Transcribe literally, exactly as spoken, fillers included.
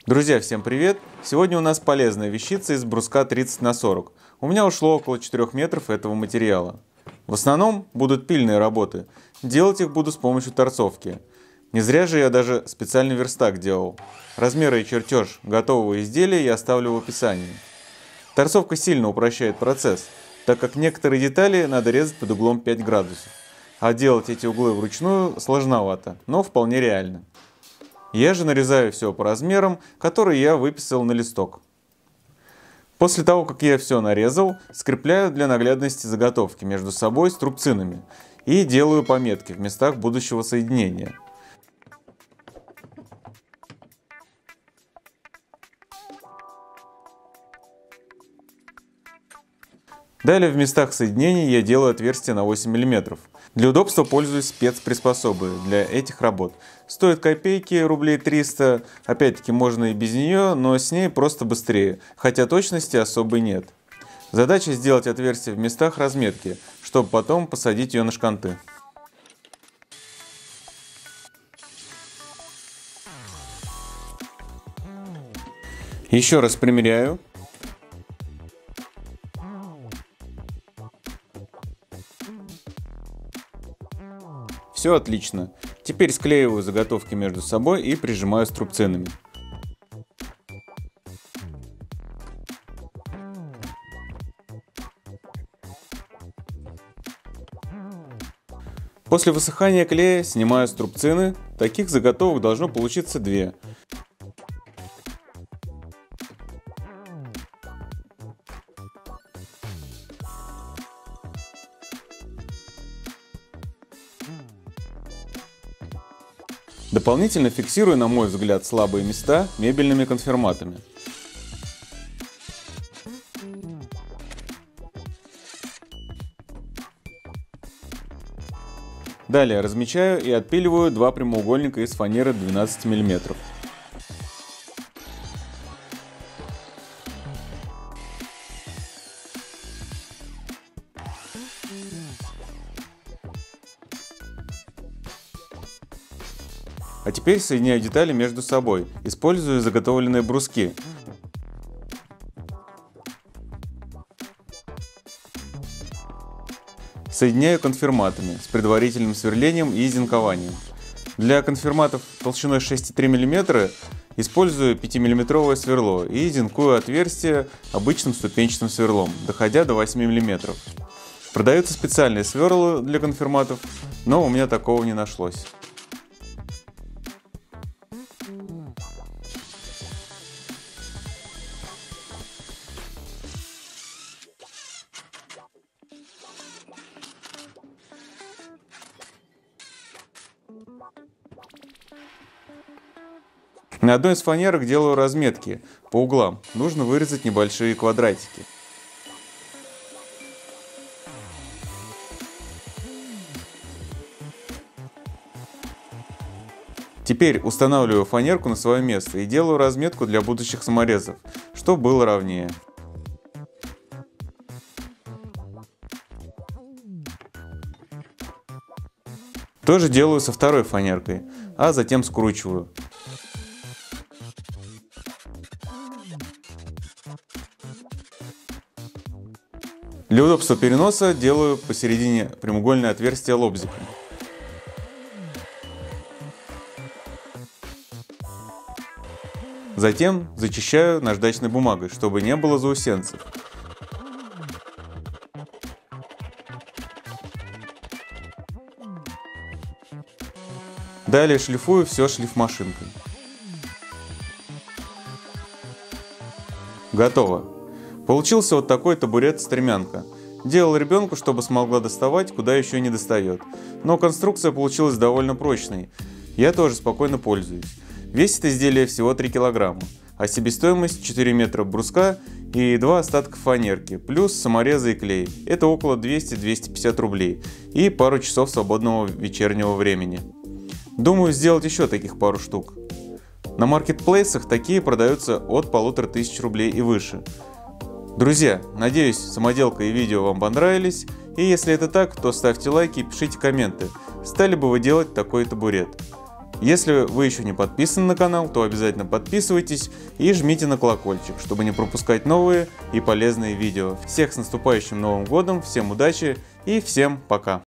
Друзья, всем привет! Сегодня у нас полезная вещица из бруска тридцать на сорок. У меня ушло около четырёх метров этого материала. В основном будут пильные работы. Делать их буду с помощью торцовки. Не зря же я даже специальный верстак делал. Размеры и чертеж готового изделия я оставлю в описании. Торцовка сильно упрощает процесс, так как некоторые детали надо резать под углом пять градусов. А делать эти углы вручную сложновато, но вполне реально. Я же нарезаю все по размерам, которые я выписал на листок. После того, как я все нарезал, скрепляю для наглядности заготовки между собой струбцинами и делаю пометки в местах будущего соединения. Далее в местах соединений я делаю отверстия на восемь миллиметров. Для удобства пользуюсь спецприспособой для этих работ. Стоит копейки, рублей триста. Опять-таки можно и без нее, но с ней просто быстрее, хотя точности особой нет. Задача сделать отверстие в местах разметки, чтобы потом посадить ее на шканты. Еще раз примеряю. Все отлично. Теперь склеиваю заготовки между собой и прижимаю струбцинами. После высыхания клея снимаю струбцины. Таких заготовок должно получиться две. Дополнительно фиксирую, на мой взгляд, слабые места мебельными конферматами. Далее размечаю и отпиливаю два прямоугольника из фанеры двенадцать миллиметров. А теперь соединяю детали между собой, используя заготовленные бруски. Соединяю конферматами с предварительным сверлением и зинкованием. Для конферматов толщиной шесть и три миллиметра использую пятимиллиметровое сверло и зинкую отверстие обычным ступенчатым сверлом, доходя до восьми миллиметров. Продаются специальные сверла для конферматов, но у меня такого не нашлось. На одной из фанерок делаю разметки по углам. Нужно вырезать небольшие квадратики. Теперь устанавливаю фанерку на свое место и делаю разметку для будущих саморезов, чтобы было ровнее. То же делаю со второй фанеркой, а затем скручиваю. Для удобства переноса делаю посередине прямоугольное отверстие лобзиком. Затем зачищаю наждачной бумагой, чтобы не было заусенцев. Далее шлифую все шлифмашинкой. Готово. Получился вот такой табурет-стремянка. Делал ребенку, чтобы смогла доставать, куда еще не достает. Но конструкция получилась довольно прочной. Я тоже спокойно пользуюсь. Весит изделие всего три килограмма, а себестоимость четыре метра бруска и два остатка фанерки, плюс саморезы и клей. Это около двухсот — двухсот пятидесяти рублей и пару часов свободного вечернего времени. Думаю сделать еще таких пару штук. На маркетплейсах такие продаются от полутора тысяч рублей и выше. Друзья, надеюсь, самоделка и видео вам понравились, и если это так, то ставьте лайки и пишите комменты, стали бы вы делать такой табурет. Если вы еще не подписаны на канал, то обязательно подписывайтесь и жмите на колокольчик, чтобы не пропускать новые и полезные видео. Всех с наступающим Новым годом, всем удачи и всем пока!